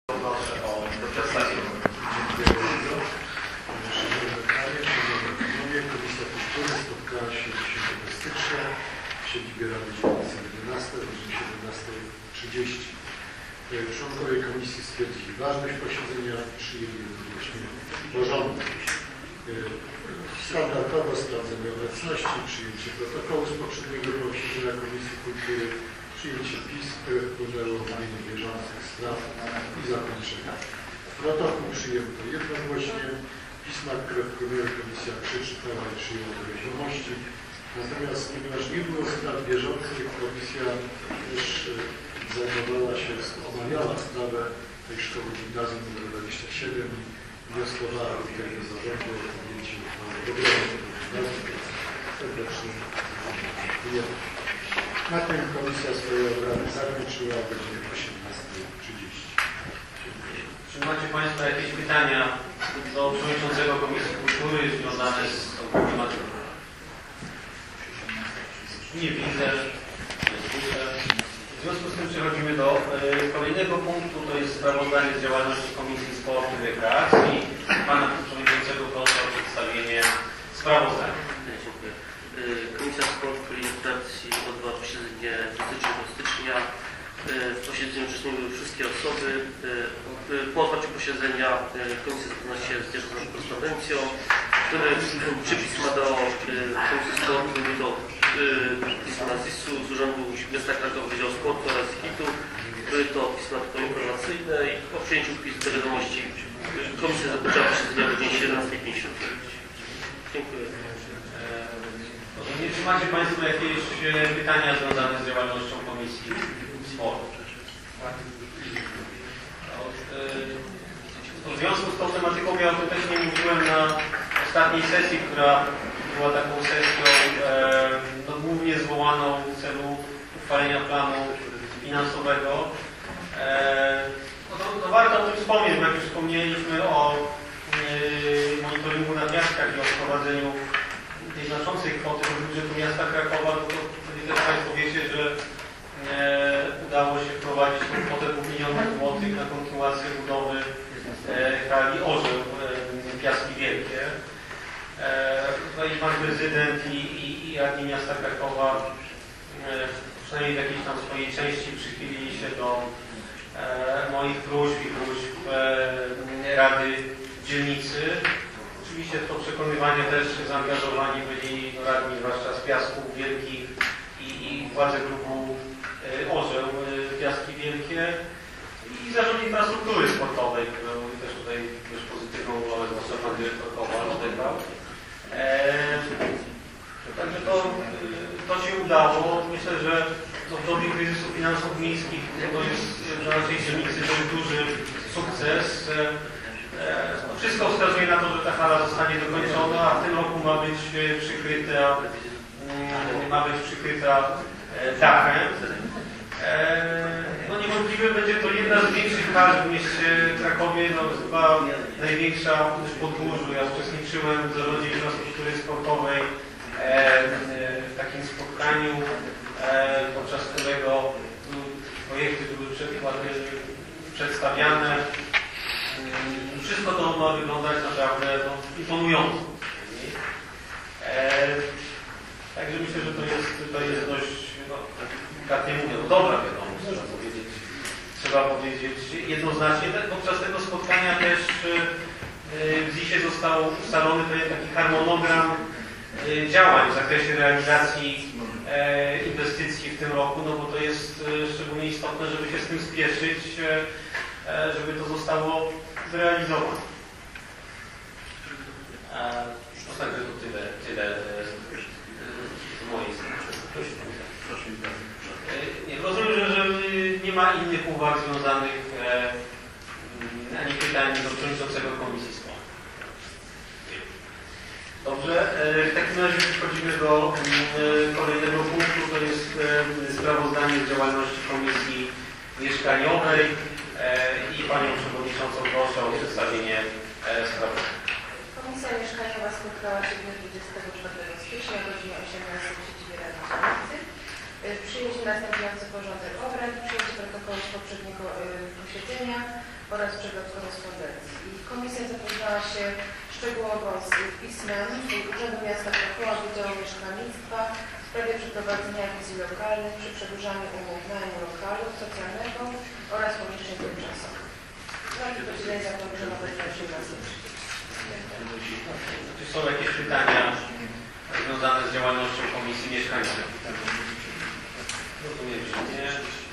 Proszę o przedstawienie. Dziękuję bardzo. Komisja Kultury spotkała się 10 stycznia w siedzibie Rady Dzielnicy 11 o godzinie 17:30. Członkowie komisji stwierdzili ważność posiedzenia, przyjęli jednogłośnie porządek. Standardowo sprawdzenie obecności, przyjęcie protokołu z poprzedniego posiedzenia Komisji Kultury, przyjęcie pism, które wpłynęło w imieniu bieżących spraw i zakończenia. Protokół przyjęto jednogłośnie. Pisma, które wpłynęły, komisja przeczytała i przyjęła do wiadomości. Natomiast ponieważ nie było spraw bieżących, komisja też zajmowała się, omawiała sprawę tej szkoły gimnazjum nr 27 i wnioskowała tutaj do zarządu o podjęcie uchwały programu gimnazjum. Serdecznie dziękuję. Na tym komisja swoje obrady zakończyła o godzinie 18:30. Czy macie Państwo jakieś pytania do Przewodniczącego Komisji Kultury związane z tą problematyką? Nie widzę. W związku z tym przechodzimy do kolejnego punktu, to jest sprawozdanie z działalności Komisji Sportu i Rekreacji. Pana Przewodniczącego proszę o przedstawienie sprawozdania. Dziękuję. Komisja Sportu i Rekreacji odbyła posiedzenie 20 stycznia. W posiedzeniu uczestniczyły wszystkie osoby. Po otwarciu posiedzenia komisja zapoznała się z dzierżawą korespondencją, które przypisma do Komisji Sportu, do pisma ZIS-u z Urzędu Miasta Krakowa Wydziału Sportu oraz KIT-u. Były to pisma tylko informacyjne i po przyjęciu pism do wiadomości komisja zakończyła posiedzenie o godzinie 17:50. Dziękuję. Czy macie Państwo jakieś pytania związane z działalnością Komisji Sportu? W związku z tą tematyką ja też nie mówiłem na ostatniej sesji, która była taką sesją głównie zwołaną w celu uchwalenia planu finansowego. To warto o tym wspomnieć, bo jak już wspomnieliśmy o monitoringu na miastach i o wprowadzeniu tej znaczącej kwoty do budżetu miasta Krakowa, to pewnie też Państwo wiecie, że udało się wprowadzić tą kwotę 2 milionów złotych na kontynuację budowy hali Orzeł Piaski Wielkie. Tutaj Pan Prezydent i radni miasta Krakowa przynajmniej w jakiejś tam swojej części przychylili się do moich próśb i próśb Rady Dzielnicy. Oczywiście w to przekonywanie też zaangażowani byli radni, zwłaszcza z Piasków Wielkich i władze klubu Orzeł Piaski Wielkie i Zarząd Infrastruktury Sportowej, który też tutaj dość pozytywną rolę, zwłaszcza pan dyrektor Kowal odegrał. Także to się udało. Myślę, że w dobie kryzysu finansów miejskich to jest dla naszej dzielnicy dość duży sukces. Wszystko wskazuje na to, że ta hala zostanie dokończona, a w tym roku ma być przykryta dachem. No niewątpliwie będzie to jedna z większych hal w mieście Krakowie, chyba największa w Podgórzu. Ja uczestniczyłem w Zarządzie Infrastruktury Sportowej w takim spotkaniu, podczas którego projekty były przedstawiane. Wszystko to ma wyglądać naprawdę imponująco. Także myślę, że to jest dość, tak nie mówię, dobra wiadomość, trzeba powiedzieć jednoznacznie. Podczas tego spotkania też w ZIS-ie został ustalony taki harmonogram działań w zakresie realizacji inwestycji w tym roku, no bo to jest szczególnie istotne, żeby się z tym spieszyć, żeby to zostało zrealizowane. Także to tyle z mojej strony. Rozumiem, że nie ma innych uwag związanych ani pytań do Przewodniczącego Komisji Sportu. Dobrze, w takim razie przechodzimy do kolejnego punktu, to jest sprawozdanie z działalności Komisji Mieszkaniowej i Panią Przewodniczącą proszę o przedstawienie sprawozdania. Komisja Mieszkaniowa spotkała się w dniu 24 stycznia o godzinie 18 w siedzibie Rady Dzielnicy. Przyjęcie następujący porządek obrad, przyjęcie protokołu z poprzedniego posiedzenia, oraz przegląd korespondencji. Komisja zapoznała się szczegółowo z pismem Urzędu Miasta Krakowa Wydziału Mieszkalnictwa w sprawie przeprowadzenia wizji lokalnych przy przedłużaniu umów najmu lokalu socjalnego oraz pomieszczeń tymczasowych. Takie posiedzenie zakończono o godzinie 18:30. Czy są jakieś pytania związane z działalnością Komisji Mieszkańczej? Rozumiem, że nie.